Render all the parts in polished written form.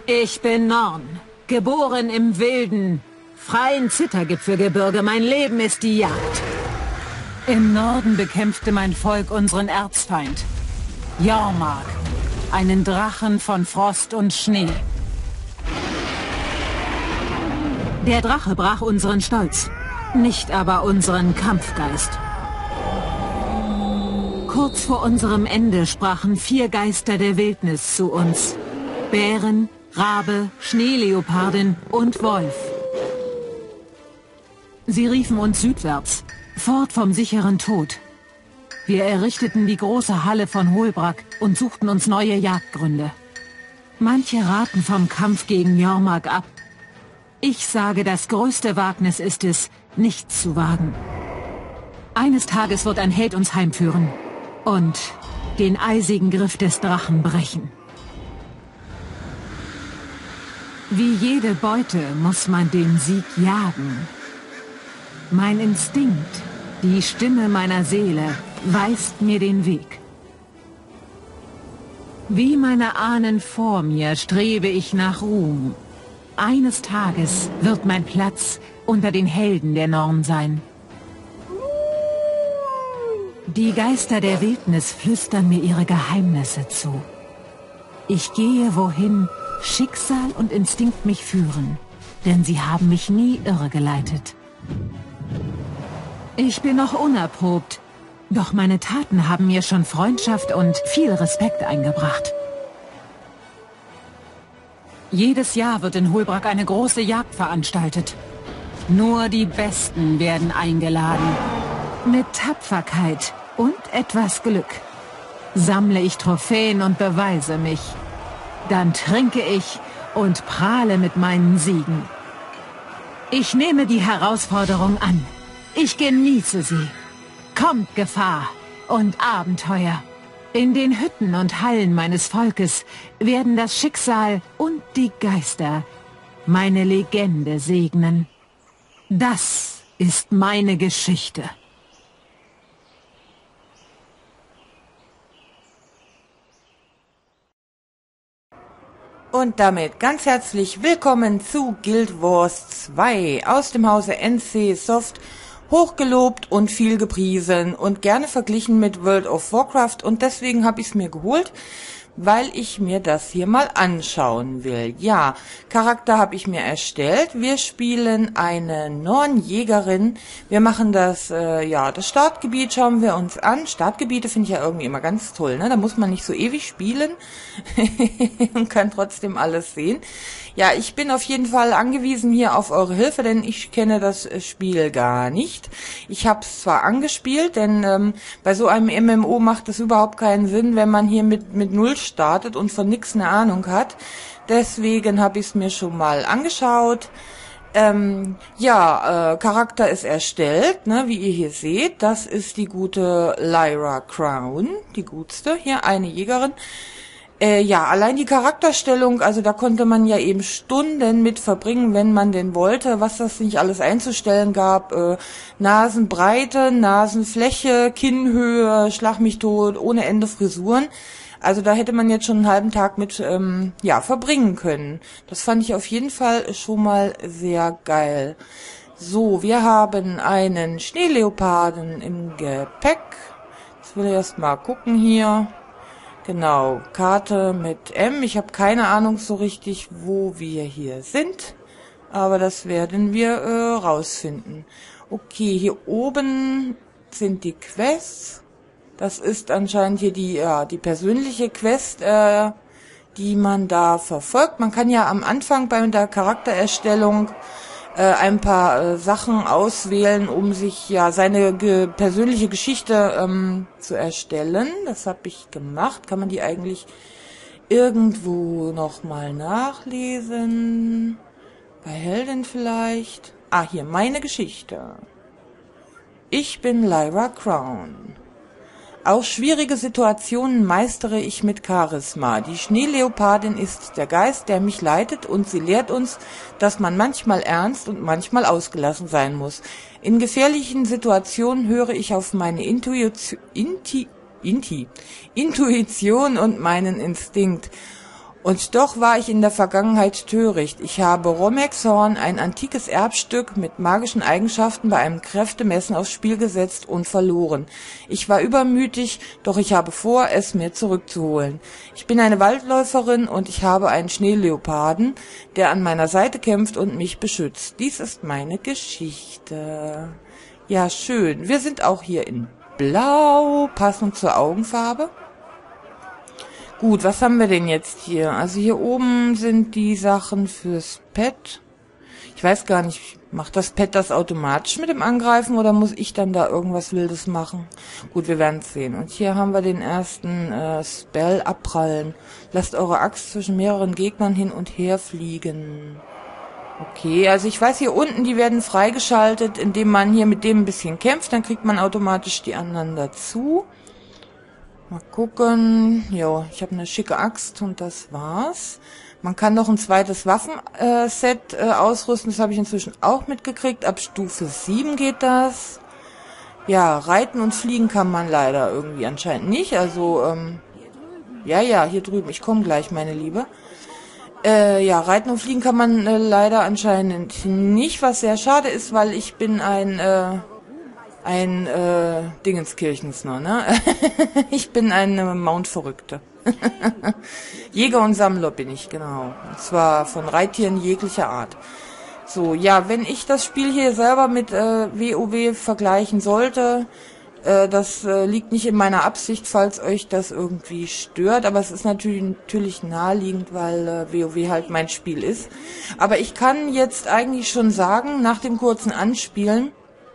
Ich bin Norn, geboren im wilden, freien Zittergipfelgebirge. Mein Leben ist die Jagd. Im Norden bekämpfte mein Volk unseren Erzfeind, Jormark, einen Drachen von Frost und Schnee. Der Drache brach unseren Stolz, nicht aber unseren Kampfgeist. Kurz vor unserem Ende sprachen 4 Geister der Wildnis zu uns. Bären, Rabe, Schneeleopardin und Wolf. Sie riefen uns südwärts, fort vom sicheren Tod. Wir errichteten die große Halle von Holbrack und suchten uns neue Jagdgründe. Manche raten vom Kampf gegen Jormark ab. Ich sage, das größte Wagnis ist es, nichts zu wagen. Eines Tages wird ein Held uns heimführen und den eisigen Griff des Drachen brechen. Wie jede Beute muss man den Sieg jagen. Mein Instinkt, die Stimme meiner Seele, weist mir den Weg. Wie meine Ahnen vor mir strebe ich nach Ruhm. Eines Tages wird mein Platz unter den Helden der Norn sein. Die Geister der Wildnis flüstern mir ihre Geheimnisse zu. Ich gehe, wohin Schicksal und Instinkt mich führen, denn sie haben mich nie irregeleitet. Ich bin noch unerprobt, doch meine Taten haben mir schon Freundschaft und viel Respekt eingebracht. Jedes Jahr wird in Holbrack eine große Jagd veranstaltet. Nur die Besten werden eingeladen. Mit Tapferkeit und etwas Glück sammle ich Trophäen und beweise mich. Dann trinke ich und prahle mit meinen Siegen. Ich nehme die Herausforderung an. Ich genieße sie. Kommt Gefahr und Abenteuer. In den Hütten und Hallen meines Volkes werden das Schicksal und die Geister meine Legende segnen. Das ist meine Geschichte. Und damit ganz herzlich willkommen zu Guild Wars 2 aus dem Hause NC Soft, hochgelobt und viel gepriesen und gerne verglichen mit World of Warcraft, und deswegen habe ich es mir geholt, weil ich mir das hier mal anschauen will. Ja, Charakter habe ich mir erstellt. Wir spielen eine Nornjägerin. Wir machen das, das Startgebiet schauen wir uns an. Startgebiete finde ich ja irgendwie immer ganz toll, ne? Da muss man nicht so ewig spielen und kann trotzdem alles sehen. Ja, ich bin auf jeden Fall angewiesen hier auf eure Hilfe, denn ich kenne das Spiel gar nicht. Ich habe es zwar angespielt, denn bei so einem MMO macht es überhaupt keinen Sinn, wenn man hier mit Null startet und von nix eine Ahnung hat. Deswegen habe ich es mir schon mal angeschaut. Charakter ist erstellt, ne, wie ihr hier seht. Das ist die gute Lyra Crown, die gutste. Hier eine Jägerin. Allein die Charakterstellung, also da konnte man ja eben Stunden mit verbringen, wenn man denn wollte, was das nicht alles einzustellen gab. Nasenbreite, Nasenfläche, Kinnhöhe, schlag mich tot, ohne Ende Frisuren. Also da hätte man jetzt schon einen halben Tag mit verbringen können. Das fand ich auf jeden Fall schon mal sehr geil. So, wir haben einen Schneeleoparden im Gepäck. Jetzt will ich erst mal gucken hier. Genau, Karte mit M. Ich habe keine Ahnung so richtig, wo wir hier sind, aber das werden wir rausfinden. Okay, hier oben sind die Quests. Das ist anscheinend hier die persönliche Quest, die man da verfolgt. Man kann ja am Anfang bei der Charaktererstellung ein paar Sachen auswählen, um sich seine persönliche Geschichte zu erstellen. Das habe ich gemacht. Kann man die eigentlich irgendwo nochmal nachlesen? Bei Helden vielleicht? Ah, hier, meine Geschichte. Ich bin Lyra Crown. Auch schwierige Situationen meistere ich mit Charisma. Die Schneeleopardin ist der Geist, der mich leitet, und sie lehrt uns, dass man manchmal ernst und manchmal ausgelassen sein muss. In gefährlichen Situationen höre ich auf meine Intuition und meinen Instinkt. Und doch war ich in der Vergangenheit töricht. Ich habe Romexhorn, ein antikes Erbstück mit magischen Eigenschaften, bei einem Kräftemessen aufs Spiel gesetzt und verloren. Ich war übermütig, doch ich habe vor, es mir zurückzuholen. Ich bin eine Waldläuferin und ich habe einen Schneeleoparden, der an meiner Seite kämpft und mich beschützt. Dies ist meine Geschichte. Ja, schön. Wir sind auch hier in Blau, passend zur Augenfarbe. Gut, was haben wir denn jetzt hier? Also hier oben sind die Sachen fürs Pet. Ich weiß gar nicht, macht das Pet das automatisch mit dem Angreifen oder muss ich dann da irgendwas Wildes machen? Gut, wir werden es sehen. Und hier haben wir den ersten Spell, abprallen. Lasst eure Axt zwischen mehreren Gegnern hin und her fliegen. Okay, also ich weiß hier unten, die werden freigeschaltet, indem man hier mit dem ein bisschen kämpft. Dann kriegt man automatisch die anderen dazu. Mal gucken. Jo, ich habe eine schicke Axt und das war's. Man kann noch ein zweites Waffenset ausrüsten. Das habe ich inzwischen auch mitgekriegt. Ab Stufe 7 geht das. Ja, reiten und fliegen kann man leider irgendwie anscheinend nicht. Also, ja, hier drüben. Ich komme gleich, meine Liebe. Ja, reiten und fliegen kann man leider anscheinend nicht, was sehr schade ist, weil ich bin ein Dingenskirchens noch, ne? Ich bin eine Mount-Verrückte. Jäger und Sammler bin ich, genau. Und zwar von Reittieren jeglicher Art. So, ja, wenn ich das Spiel hier selber mit WoW vergleichen sollte, das liegt nicht in meiner Absicht, falls euch das irgendwie stört, aber es ist natürlich naheliegend, weil WoW halt mein Spiel ist. Aber ich kann jetzt eigentlich schon sagen, nach dem kurzen Anspielen,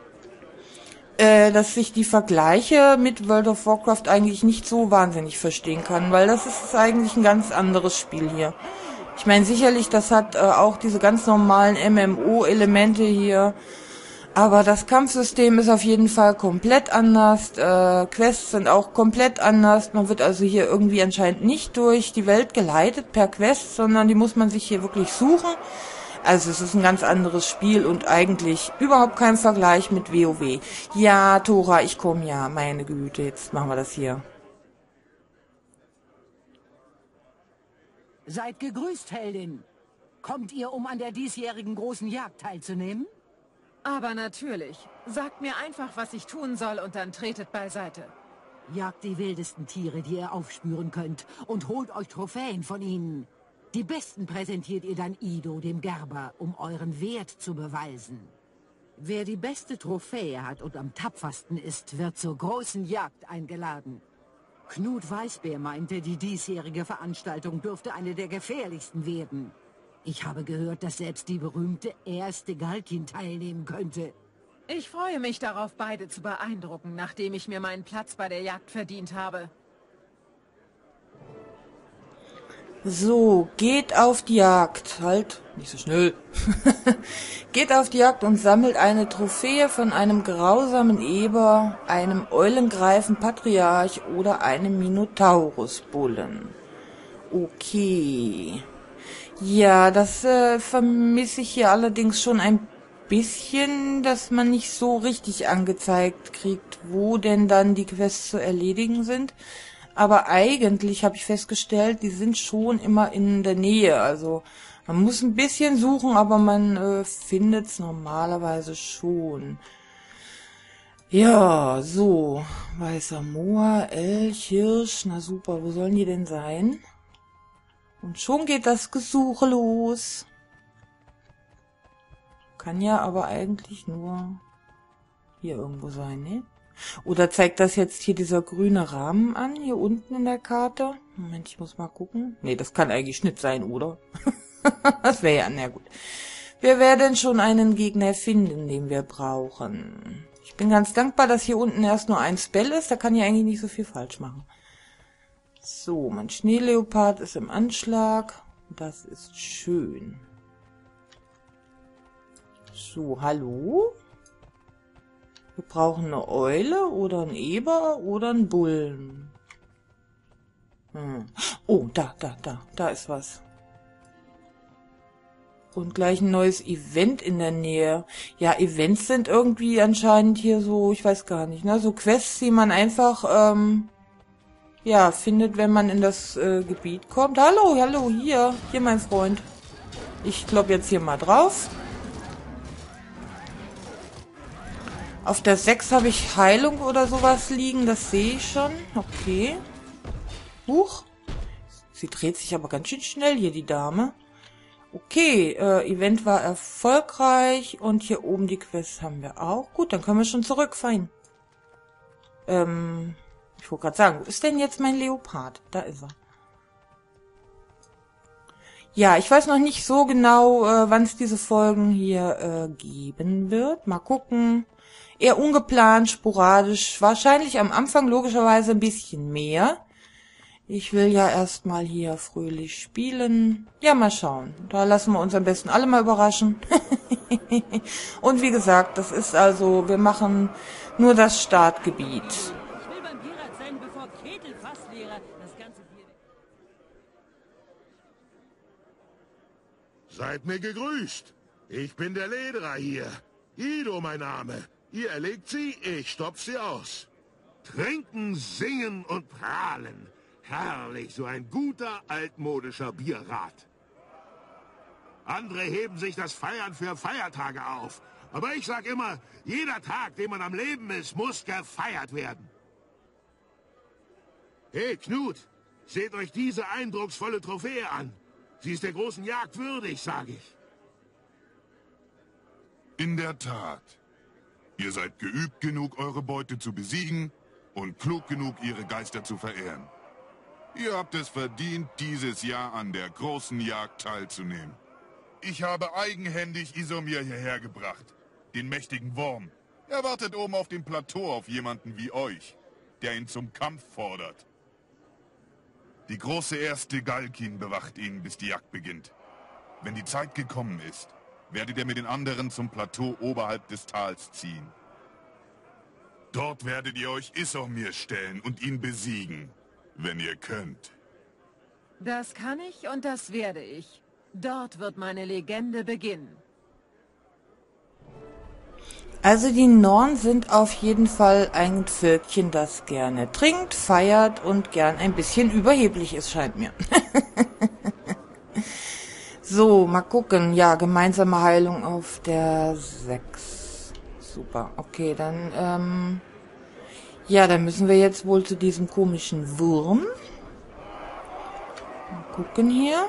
dass ich die Vergleiche mit World of Warcraft eigentlich nicht so wahnsinnig verstehen kann, weil das ist eigentlich ein ganz anderes Spiel hier. Ich meine, sicherlich, das hat auch diese ganz normalen MMO-Elemente hier, aber das Kampfsystem ist auf jeden Fall komplett anders, Quests sind auch komplett anders, man wird also hier irgendwie anscheinend nicht durch die Welt geleitet per Quest, sondern die muss man sich hier wirklich suchen. Also es ist ein ganz anderes Spiel und eigentlich überhaupt kein Vergleich mit WoW. Ja, Tora, ich komme ja, meine Güte, jetzt machen wir das hier. Seid gegrüßt, Heldin. Kommt ihr, um an der diesjährigen großen Jagd teilzunehmen? Aber natürlich. Sagt mir einfach, was ich tun soll und dann tretet beiseite. Jagt die wildesten Tiere, die ihr aufspüren könnt, und holt euch Trophäen von ihnen. Die besten präsentiert ihr dann Ido, dem Gerber, um euren Wert zu beweisen. Wer die beste Trophäe hat und am tapfersten ist, wird zur großen Jagd eingeladen. Knut Weißbär meinte, die diesjährige Veranstaltung dürfte eine der gefährlichsten werden. Ich habe gehört, dass selbst die berühmte erste Galkin teilnehmen könnte. Ich freue mich darauf, beide zu beeindrucken, nachdem ich mir meinen Platz bei der Jagd verdient habe. So, geht auf die Jagd. Halt, nicht so schnell. Geht auf die Jagd und sammelt eine Trophäe von einem grausamen Eber, einem Eulengreifen Patriarch oder einem Minotaurusbullen. Okay. Ja, das vermisse ich hier allerdings schon ein bisschen, dass man nicht so richtig angezeigt kriegt, wo denn dann die Quests zu erledigen sind. Aber eigentlich habe ich festgestellt, die sind schon immer in der Nähe. Also man muss ein bisschen suchen, aber man findet es normalerweise schon. Ja, so. Weißer Moor, Elch, Hirsch. Na super, wo sollen die denn sein? Und schon geht das Gesuche los. Kann ja aber eigentlich nur hier irgendwo sein, ne? Oder zeigt das jetzt hier dieser grüne Rahmen an, hier unten in der Karte? Moment, ich muss mal gucken. Nee, das kann eigentlich nicht sein, oder? Das wäre ja, na gut. Wir werden schon einen Gegner finden, den wir brauchen. Ich bin ganz dankbar, dass hier unten erst nur ein Spell ist. Da kann ich eigentlich nicht so viel falsch machen. So, mein Schneeleopard ist im Anschlag. Das ist schön. So, hallo? Wir brauchen eine Eule oder einen Eber oder einen Bullen. Oh, da ist was. Und gleich ein neues Event in der Nähe. Ja, Events sind irgendwie anscheinend hier so, ich weiß gar nicht, ne, so Quests, die man einfach ja, findet, wenn man in das Gebiet kommt. Hallo, hallo, hier mein Freund. Ich kloppe jetzt hier mal drauf. Auf der 6 habe ich Heilung oder sowas liegen, das sehe ich schon. Okay. Huch. Sie dreht sich aber ganz schön schnell hier, die Dame. Okay, Event war erfolgreich und hier oben die Quest haben wir auch. Gut, dann können wir schon zurück, fein. Ich wollte gerade sagen, wo ist denn jetzt mein Leopard? Da ist er. Ja, ich weiß noch nicht so genau, wann es diese Folgen hier geben wird. Mal gucken. Eher ungeplant, sporadisch. Wahrscheinlich am Anfang logischerweise ein bisschen mehr. Ich will ja erstmal hier fröhlich spielen. Ja, mal schauen. Da lassen wir uns am besten alle mal überraschen. Und wie gesagt, das ist also, wir machen nur das Startgebiet. Ich will beim Pirat sein, bevor Ketel fast wäre. Das ganze Bier. Seid mir gegrüßt. Ich bin der Lederer hier. Ido mein Name. Ihr erlegt sie, ich stopf sie aus. Trinken, singen und prahlen. Herrlich, so ein guter, altmodischer Bierrat. Andere heben sich das Feiern für Feiertage auf. Aber ich sag immer, jeder Tag, den man am Leben ist, muss gefeiert werden. Hey, Knut, seht euch diese eindrucksvolle Trophäe an. Sie ist der großen Jagd würdig, sag ich. In der Tat. Ihr seid geübt genug, eure Beute zu besiegen und klug genug, ihre Geister zu verehren. Ihr habt es verdient, dieses Jahr an der großen Jagd teilzunehmen. Ich habe eigenhändig Isomir hierher gebracht, den mächtigen Wurm. Er wartet oben auf dem Plateau auf jemanden wie euch, der ihn zum Kampf fordert. Die große Erste Galkin bewacht ihn, bis die Jagd beginnt. Wenn die Zeit gekommen ist, werdet ihr mit den anderen zum Plateau oberhalb des Tals ziehen. Dort werdet ihr euch Isomir stellen und ihn besiegen, wenn ihr könnt. Das kann ich und das werde ich. Dort wird meine Legende beginnen. Also die Norn sind auf jeden Fall ein Völkchen, das gerne trinkt, feiert und gern ein bisschen überheblich ist, scheint mir. So, mal gucken. Ja, gemeinsame Heilung auf der 6. Super, okay, dann, ja, dann müssen wir jetzt wohl zu diesem komischen Wurm. Mal gucken hier.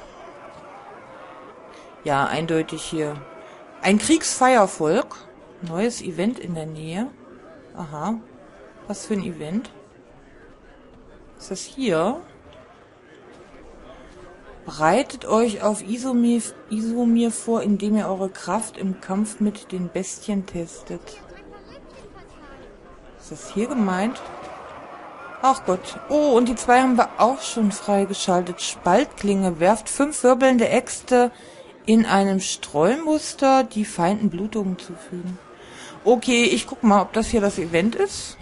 Ja, eindeutig hier. Ein Kriegsfeiervolk. Neues Event in der Nähe. Aha. Was für ein Event? Ist das hier? Bereitet euch auf Isomir vor, indem ihr eure Kraft im Kampf mit den Bestien testet. Ist das hier gemeint? Ach Gott. Oh, und die 2 haben wir auch schon freigeschaltet. Spaltklinge. Werft 5 wirbelnde Äxte in einem Streumuster, die Feinden Blutungen zufügen. Okay, ich guck mal, ob das hier das Event ist.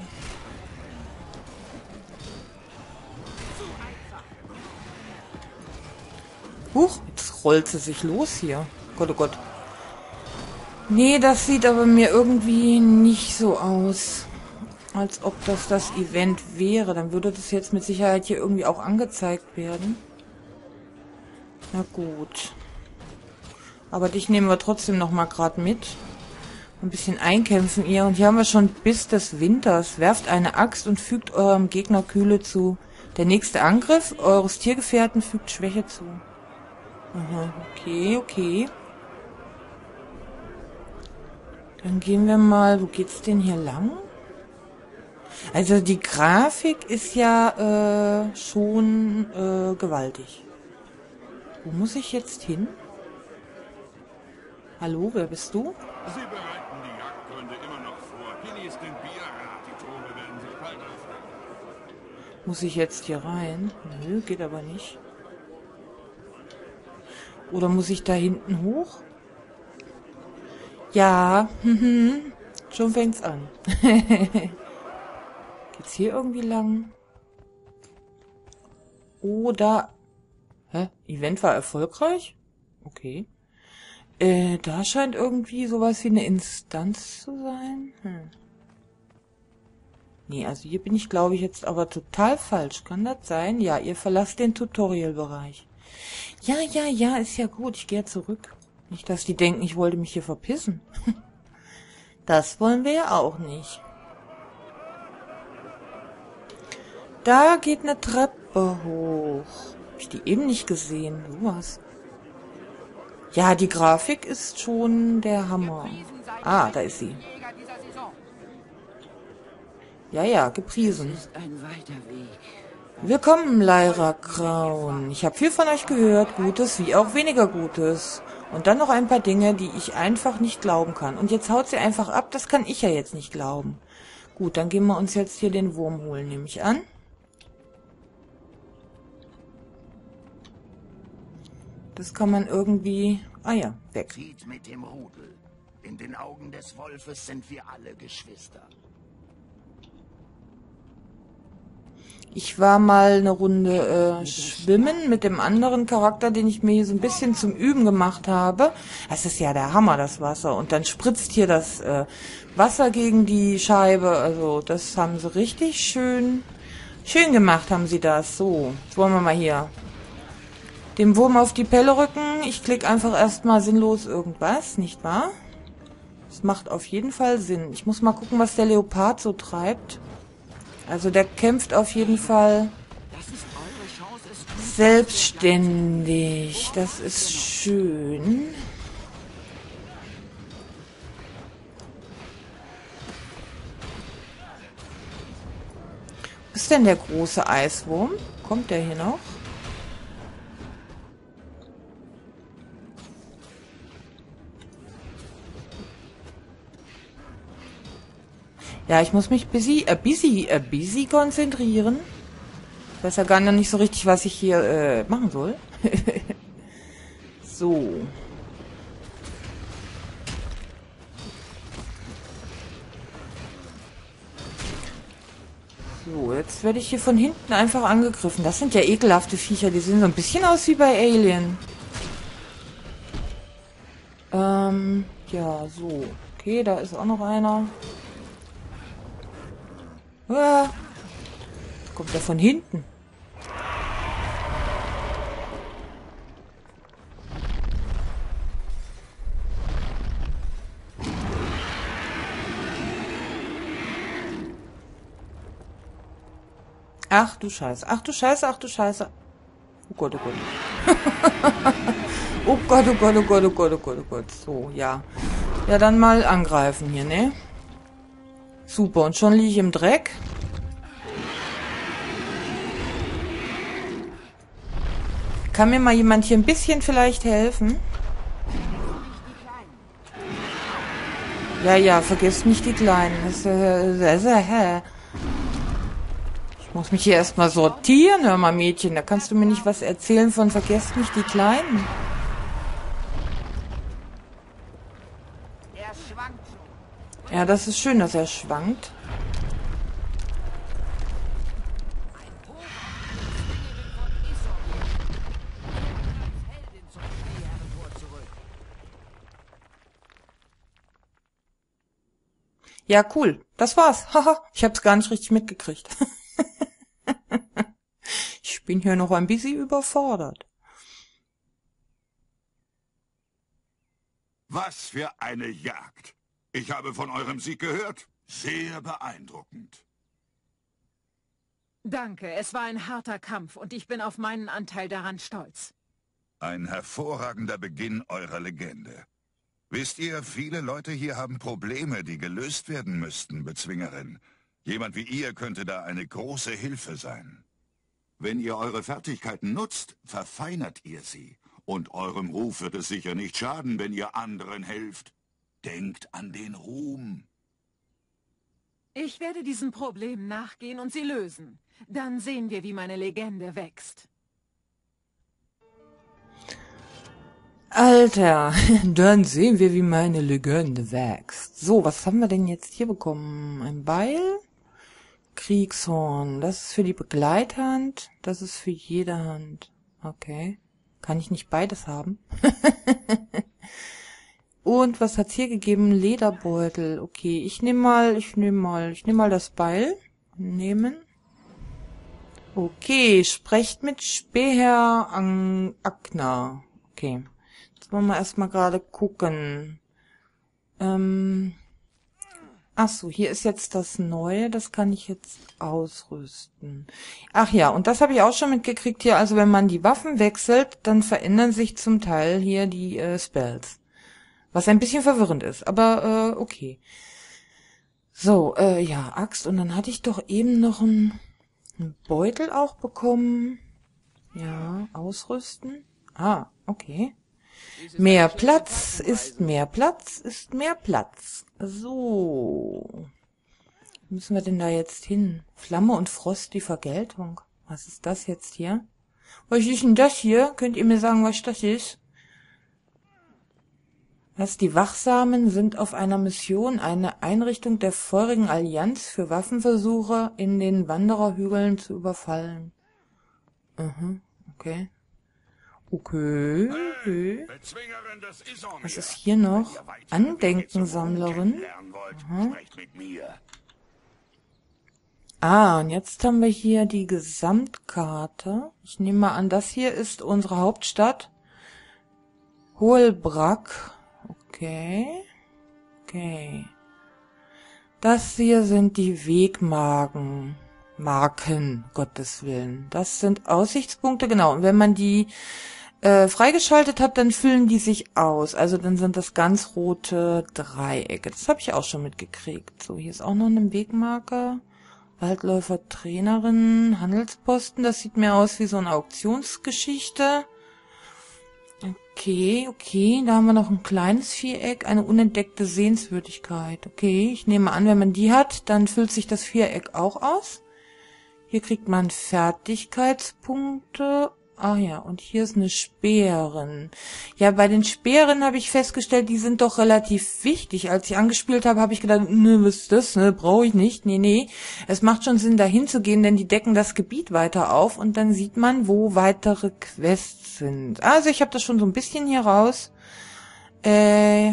Huch, jetzt rollt sie sich los hier. Gott, oh Gott. Nee, das sieht aber mir irgendwie nicht so aus, als ob das Event wäre. Dann würde das jetzt mit Sicherheit hier irgendwie auch angezeigt werden. Na gut. Aber dich nehmen wir trotzdem noch mal gerade mit. Ein bisschen einkämpfen ihr. Und hier haben wir schon bis des Winters. Werft eine Axt und fügt eurem Gegner Kühle zu. Der nächste Angriff eures Tiergefährten fügt Schwäche zu. Aha, okay, okay. Dann gehen wir mal, wo geht's denn hier lang? Also die Grafik ist ja schon gewaltig. Wo muss ich jetzt hin? Hallo, wer bist du? Sie bereiten die Jagdgründe immer noch vor. Genießt den Bierrat, die Tore werden sich bald öffnen. Muss ich jetzt hier rein? Nö, geht aber nicht. Oder muss ich da hinten hoch? Ja, schon fängt's an. Geht's hier irgendwie lang? Oder... Hä? Event war erfolgreich? Okay. Da scheint irgendwie sowas wie eine Instanz zu sein. Nee, also hier bin ich, glaube ich, jetzt aber total falsch. Kann das sein? Ja, ihr verlasst den Tutorial-Bereich. Ja, ist ja gut. Ich gehe zurück. Nicht, dass die denken, ich wollte mich hier verpissen. Das wollen wir ja auch nicht. Da geht eine Treppe hoch. Hab ich die eben nicht gesehen? Sowas. Ja, die Grafik ist schon der Hammer. Ah, da ist sie. Ja, gepriesen. Ein weiter Weg. Willkommen, Lyra Crown. Ich habe viel von euch gehört, Gutes wie auch weniger Gutes. Und dann noch ein paar Dinge, die ich einfach nicht glauben kann. Und jetzt haut sie einfach ab, das kann ich ja jetzt nicht glauben. Gut, dann gehen wir uns jetzt hier den Wurm holen, nehme ich an. Das kann man irgendwie... Ah ja, weg. Zieht mit dem Rudel. In den Augen des Wolfes sind wir alle Geschwister. Ich war mal eine Runde schwimmen mit dem anderen Charakter, den ich mir hier so ein bisschen zum Üben gemacht habe. Das ist ja der Hammer, das Wasser. Und dann spritzt hier das Wasser gegen die Scheibe. Also das haben sie richtig schön gemacht, haben sie das. So, jetzt wollen wir mal hier dem Wurm auf die Pelle rücken. Ich klicke einfach erstmal sinnlos irgendwas, nicht wahr? Das macht auf jeden Fall Sinn. Ich muss mal gucken, was der Leopard so treibt. Also der kämpft auf jeden Fall selbstständig. Das ist schön. Wo ist denn der große Eiswurm? Kommt der hier noch? Ja, ich muss mich busy konzentrieren. Ich weiß ja gar noch nicht so richtig, was ich hier machen soll. So. So, jetzt werde ich hier von hinten einfach angegriffen. Das sind ja ekelhafte Viecher. Die sehen so ein bisschen aus wie bei Alien. Ja, so. Okay, da ist auch noch einer. Ah, kommt er von hinten. Ach du Scheiße, ach du Scheiße, ach du Scheiße. Oh Gott, oh Gott. Oh Gott, oh Gott, oh Gott, oh Gott, oh Gott, oh Gott. So, ja. Ja, dann mal angreifen hier, ne? Super, und schon liege ich im Dreck. Kann mir mal jemand hier ein bisschen vielleicht helfen? Ja, vergesst nicht die Kleinen. Ich muss mich hier erstmal sortieren, hör mal Mädchen. Da kannst du mir nicht was erzählen von vergesst nicht die Kleinen. Ja, das ist schön, dass er schwankt. Ja, cool. Das war's. Haha, ich hab's gar nicht richtig mitgekriegt. Ich bin hier noch ein bisschen überfordert. Was für eine Jagd! Ich habe von eurem Sieg gehört. Sehr beeindruckend. Danke, es war ein harter Kampf und ich bin auf meinen Anteil daran stolz. Ein hervorragender Beginn eurer Legende. Wisst ihr, viele Leute hier haben Probleme, die gelöst werden müssten, Bezwingerin. Jemand wie ihr könnte da eine große Hilfe sein. Wenn ihr eure Fertigkeiten nutzt, verfeinert ihr sie. Und eurem Ruf wird es sicher nicht schaden, wenn ihr anderen helft. Denkt an den Ruhm. Ich werde diesem Problem nachgehen und sie lösen. Dann sehen wir, wie meine Legende wächst. Alter, dann sehen wir, wie meine Legende wächst. So, was haben wir denn jetzt hier bekommen? Ein Beil? Kriegshorn. Das ist für die Begleithand. Das ist für jede Hand. Okay. Kann ich nicht beides haben? Und was hat's hier gegeben? Lederbeutel. Okay, ich nehme mal das Beil. nehmen. Okay, sprecht mit Späher Agner. Okay, jetzt wollen wir erstmal gerade gucken. Ach so, hier ist jetzt das Neue, das kann ich jetzt ausrüsten. Ach ja, und das habe ich auch schon mitgekriegt hier, also wenn man die Waffen wechselt, dann verändern sich zum Teil hier die Spells. Was ein bisschen verwirrend ist, aber okay. So, ja, Axt, und dann hatte ich doch eben noch einen Beutel auch bekommen. Ja, ausrüsten. Ah, okay. Mehr Platz ist mehr Platz ist mehr Platz. So. Wo müssen wir denn da jetzt hin? Flamme und Frost, die Vergeltung. Was ist das jetzt hier? Was ist denn das hier? Könnt ihr mir sagen, was das ist? Was? Die Wachsamen sind auf einer Mission, eine Einrichtung der feurigen Allianz für Waffenversuche in den Wandererhügeln zu überfallen. Okay. Okay. Was ist hier noch? Andenkensammlerin. Ah, und jetzt haben wir hier die Gesamtkarte. Ich nehme mal an, das hier ist unsere Hauptstadt. Holbrack. Okay. Okay. Das hier sind die Wegmarken. Gottes Willen. Das sind Aussichtspunkte, genau. Und wenn man die freigeschaltet hat, dann füllen die sich aus. Also dann sind das ganz rote Dreiecke. Das habe ich auch schon mitgekriegt. So, hier ist auch noch eine Wegmarke. Waldläufer, Trainerin, Handelsposten. Das sieht mir aus wie so eine Auktionsgeschichte. Okay. Da haben wir noch ein kleines Viereck, eine unentdeckte Sehenswürdigkeit. Okay, ich nehme an, wenn man die hat, dann füllt sich das Viereck auch aus. Hier kriegt man Fertigkeitspunkte. Ah ja, und hier ist eine Speerin. Ja, bei den Speeren habe ich festgestellt, die sind doch relativ wichtig. Als ich angespielt habe, habe ich gedacht, ne, was ist das? Ne, brauche ich nicht. Nee. Es macht schon Sinn, dahin zu gehen, denn die decken das Gebiet weiter auf und dann sieht man, wo weitere Quests sind. Also ich habe das schon so ein bisschen hier raus. Ja,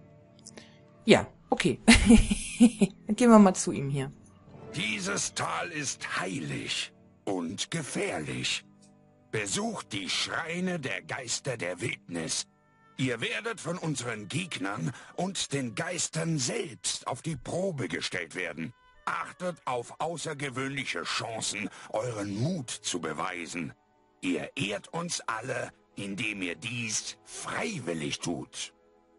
okay. Dann gehen wir mal zu ihm hier. Dieses Tal ist heilig und gefährlich. Besucht die Schreine der Geister der Wildnis. Ihr werdet von unseren Gegnern und den Geistern selbst auf die Probe gestellt werden. Achtet auf außergewöhnliche Chancen, euren Mut zu beweisen. Ihr ehrt uns alle, indem ihr dies freiwillig tut.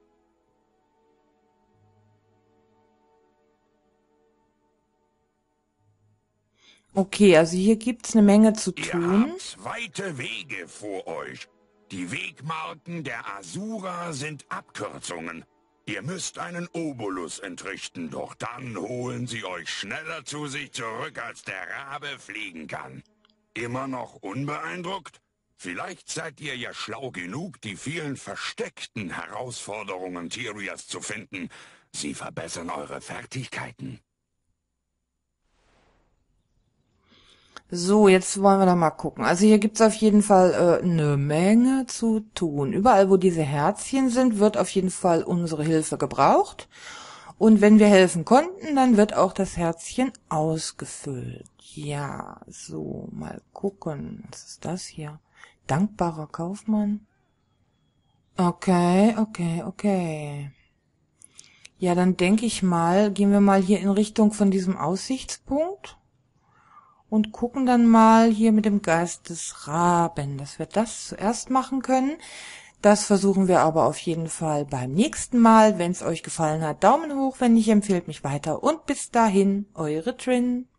Okay, also hier gibt's eine Menge zu tun. Ihr habt weite Wege vor euch. Die Wegmarken der Asura sind Abkürzungen. Ihr müsst einen Obolus entrichten, doch dann holen sie euch schneller zu sich zurück, als der Rabe fliegen kann. Immer noch unbeeindruckt? Vielleicht seid ihr ja schlau genug, die vielen versteckten Herausforderungen Tyrias zu finden. Sie verbessern eure Fertigkeiten. So, jetzt wollen wir da mal gucken. Also hier gibt's auf jeden Fall eine Menge zu tun. Überall, wo diese Herzchen sind, wird auf jeden Fall unsere Hilfe gebraucht. Und wenn wir helfen konnten, dann wird auch das Herzchen ausgefüllt. Ja, so, mal gucken. Was ist das hier? Dankbarer Kaufmann. Okay. Ja, dann denke ich mal, gehen wir mal hier in Richtung von diesem Aussichtspunkt. Und gucken dann mal hier mit dem Geist des Raben, dass wir das zuerst machen können. Das versuchen wir aber auf jeden Fall beim nächsten Mal. Wenn es euch gefallen hat, Daumen hoch, wenn nicht, empfehlt mich weiter. Und bis dahin, eure Trin.